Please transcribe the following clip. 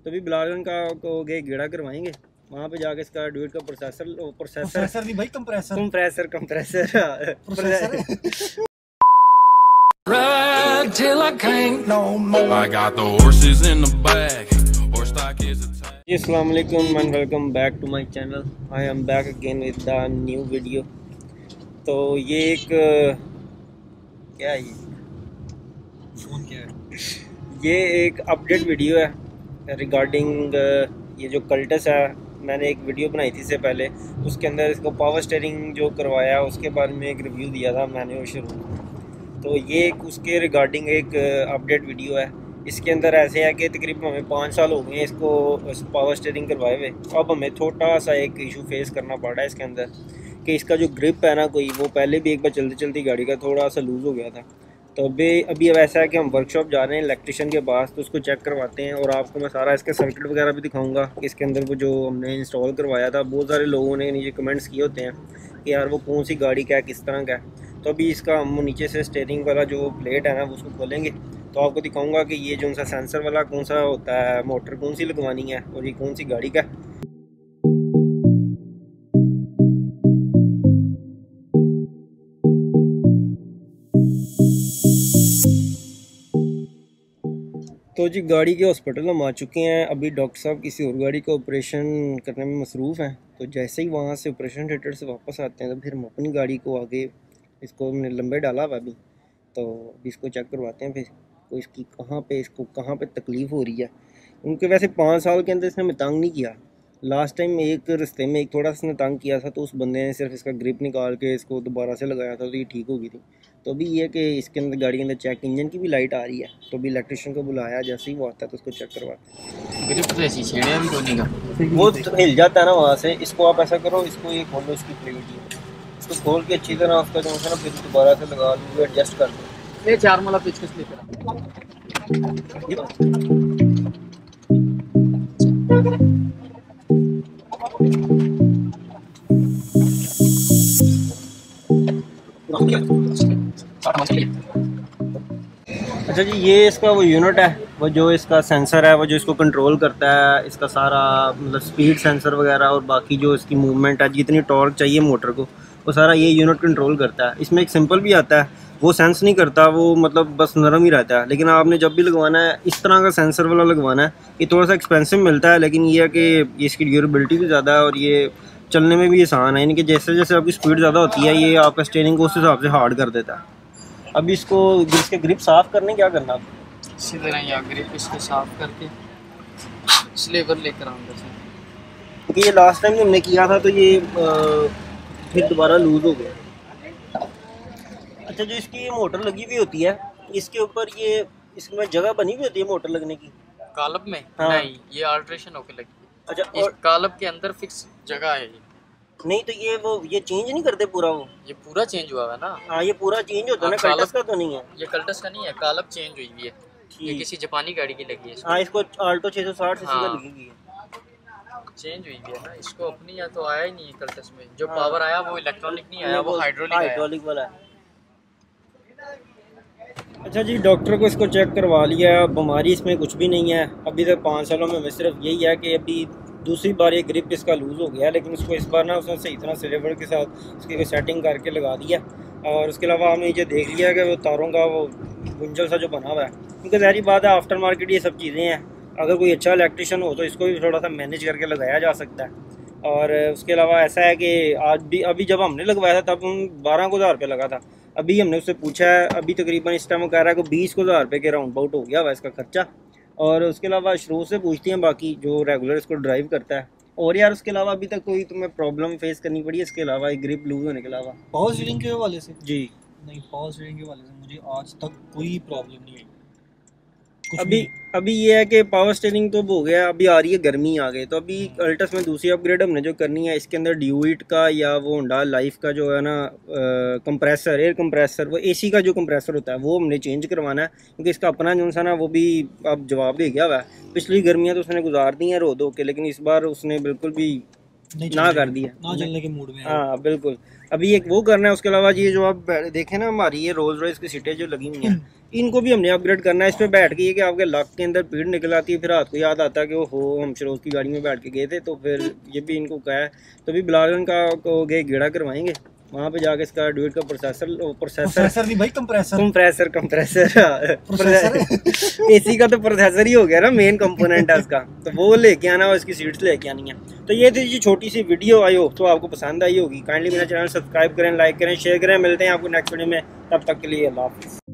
तो अभी बिलाल का को गए गेड़ा करवाएंगे, वहाँ पे जाके इसका ड्यूट का प्रोसेसर नहीं भाई, compressor Ride till I can't no more. I got the horses in the back. Horse stock is attached. जी अस्सलाम वालेकुम and welcome back to my channel. I am back again with the new video. तो ये एक क्या है ये एक अपडेट वीडियो है रिगार्डिंग ये जो कल्टस है। मैंने एक वीडियो बनाई थी इससे पहले, उसके अंदर इसको पावर स्टीयरिंग जो करवाया उसके बारे में एक रिव्यू दिया था मैंने वो शुरू। तो ये एक उसके रिगार्डिंग एक अपडेट वीडियो है। इसके अंदर ऐसे है कि तकरीबन हमें 5 साल हो गए हैं इसको पावर स्टीयरिंग करवाए हुए। अब हमें थोड़ा सा एक इशू फेस करना पड़ रहा है इसके अंदर कि इसका जो ग्रिप है ना कोई, वो पहले भी एक बार चलती चलती गाड़ी का थोड़ा सा लूज़ हो गया था। तो अभी अब ऐसा है कि हम वर्कशॉप जा रहे हैं इलेक्ट्रिशियन के पास, तो उसको चेक करवाते हैं और आपको मैं सारा इसका सर्किट वगैरह भी दिखाऊंगा कि इसके अंदर वो जो हमने इंस्टॉल करवाया था। बहुत सारे लोगों ने नीचे कमेंट्स किए होते हैं कि यार वो कौन सी गाड़ी का है, किस तरह का है। तो अभी इसका हम नीचे से स्टीयरिंग वाला जो प्लेट है ना वो उसको खोलेंगे तो आपको दिखाऊंगा कि ये जो सा सेंसर वाला कौन सा होता है, मोटर कौन सी लगवानी है और ये कौन सी गाड़ी का। तो जी गाड़ी के हॉस्पिटल हम आ चुके हैं। अभी डॉक्टर साहब किसी और गाड़ी का ऑपरेशन करने में मसरूफ़ हैं। तो जैसे ही वहाँ से ऑपरेशन थिएटर से वापस आते हैं तो फिर हम अपनी गाड़ी को आगे इसको हमने लंबे डाला हुआ अभी, तो अभी इसको चेक करवाते हैं फिर को इसकी कहाँ पे तकलीफ़ हो रही है। उनके वैसे 5 साल के अंदर इसने हमें तंग नहीं किया। लास्ट टाइम एक रिश्ते में एक थोड़ा सा इसने तंग किया था, तो उस बंदे ने सिर्फ इसका ग्रिप निकाल के इसको दोबारा से लगाया था तो ये ठीक हो गई थी। तो अभी ये कि इसके अंदर गाड़ी के अंदर चेक इंजन की भी लाइट आ रही है, तो अभी इलेक्ट्रिशियन को बुलाया, जैसे ही वो आता है तो उसको चेक करवाते हैं। ग्रिप तो ऐसी छेड़े भी कोई का वो तो हिल जाता है ना वहाँ से। इसको आप ऐसा करो, इसको ये खोलो इसकी प्लेट, इसको खोल के अच्छी तरह उसका जो है ना फिर दोबारा से लगा लो, एडजस्ट कर दो। ये 4 वाला पेचकस लेकर अच्छा जी, ये इसका वो यूनिट है, वो जो इसका सेंसर है, वो जो इसको कंट्रोल करता है, इसका सारा मतलब स्पीड सेंसर वगैरह और बाकी जो इसकी मूवमेंट है, जितनी टॉर्क चाहिए मोटर को, वो सारा ये यूनिट कंट्रोल करता है। इसमें एक सिंपल भी आता है, वो सेंस नहीं करता, वो मतलब बस नरम ही रहता है। लेकिन आपने जब भी लगवाना है इस तरह का सेंसर वाला लगवाना है। ये थोड़ा सा एक्सपेंसिव मिलता है, लेकिन ये है कि इसकी ड्यूरेबिलिटी भी ज़्यादा है और ये चलने में भी आसान है। यानी कि जैसे जैसे आपकी स्पीड ज़्यादा होती है ये आपका स्टीयरिंग को उस हिसाब से हार्ड कर देता है। अब इसको इसके ग्रिप साफ़ करने क्या करना है? इसी तरह या ग्रिप इसको साफ करके स्लेवर लेकर आऊँगा क्योंकि ये लास्ट टाइम हमने किया था तो ये फिर दोबारा लूज़ हो गया। अच्छा, जो इसकी ये मोटर लगी हुई होती है इसके ऊपर, ये इसमें जगह बनी हुई होती है मोटर लगने की कालब में? हाँ। नहीं, ये अल्ट्रेशन होके लगी है। अच्छा, इस और कालब के अंदर फिक्स जगह है ये। नहीं तो ये चेंज नहीं करते पूरा? वो ये पूरा चेंज हुआ है ना। हाँ, ये पूरा चेंज होता है ना, कल्टस का तो नहीं है। ये कल्टस का नहीं है, कालब चेंज हुई हुई है। ये किसी जापानी गाड़ी की लगी है। हाँ, इसको आल्टो 660 सीसी का लगी हुई है। चेंज हुई है ना, इसको अपनी या तो आया ही नहीं है कल्टस में। जो पावर आया वो इलेक्ट्रॉनिक नहीं आया, वो हाइड्रोलिक वाला है। अच्छा जी, डॉक्टर को इसको चेक करवा लिया, बीमारी इसमें कुछ भी नहीं है। अभी तक 5 सालों में सिर्फ यही है कि अभी दूसरी बार ये ग्रिप इसका लूज़ हो गया, लेकिन उसको इस बार ना उसने सही तरह सिलेवर के साथ उसकी सेटिंग करके लगा दिया। और उसके अलावा हमने ये देख लिया कि वो तारों का वो गुंजल सा जो बना हुआ है, क्योंकि ज़ाहिर बात है आफ्टर मार्केट ये सब चीज़ें हैं। अगर कोई अच्छा इलेक्ट्रिशियन हो तो इसको भी थोड़ा सा मैनेज करके लगाया जा सकता है। और उसके अलावा ऐसा है कि अभी जब हमने लगवाया था तब 12,000 रुपये लगा था। अभी हमने उससे पूछा है, अभी तकरीबन इस टाइम वो कह रहा है कि 20,000 रुपये के राउंड अबाउट हो गया हुआ इसका खर्चा। और उसके अलावा शुरू से पूछती हैं बाकी जो रेगुलर इसको ड्राइव करता है। और यार उसके अलावा अभी तक कोई तुम्हें प्रॉब्लम फेस करनी पड़ी है इसके अलावा, ग्रिप लूज होने के अलावा? पावर स्टीयरिंग के हवाले से जी नहीं, पावर स्टीयरिंग के हवाले से मुझे आज तक कोई प्रॉब्लम नहीं आई। अभी ये है कि पावर स्टीयरिंग तो हो गया, अभी आ रही है गर्मी आ गई, तो अभी अल्टस में दूसरी अपग्रेड हमने जो करनी है इसके अंदर ड्यूइट का या वो होंडा लाइफ का जो है ना कंप्रेसर, एयर कंप्रेसर, वो एसी का जो कंप्रेसर होता है वो हमने चेंज करवाना है। क्योंकि इसका अपना जो सा ना वो भी अब जवाब दे गया हुआ है। पिछली गर्मियाँ तो उसने गुजार दी हैं रो धो के, लेकिन इस बार उसने बिल्कुल भी ना कर दिया, ना चलने के मूड में। हाँ बिल्कुल। अभी एक वो करना है, उसके अलावा ये जो आप देखें ना हमारी ये रोल्स रॉयस की सीटें जो लगी हुई हैं इनको भी हमने अपग्रेड करना है। इस पे बैठ के ये कि आपके लक के अंदर भीड़ निकल आती है, फिर रात को याद आता है कि हो हम शरोज की गाड़ी में बैठ के गए थे, तो फिर ये भी इनको कहा है। तो भी बिलाल का को गए गेड़ा करवाएंगे वहाँ पे जाके इसका ड्यूट का प्रोसेसर नहीं भाई, कंप्रेसर एसी का तो प्रोसेसर ही हो गया ना, मेन कंपोनेंट है उसका, तो वो लेके आना और इसकी सीट्स लेके आनी है। तो ये थी जी छोटी सी वीडियो, आई हो तो आपको पसंद आई होगी। काइंडली मेरा चैनल सब्सक्राइब करें, लाइक करें, शेयर करें। मिलते हैं आपको नेक्स्ट वीडियो में, तब तक के लिए अल्लाह हाफ़िज़।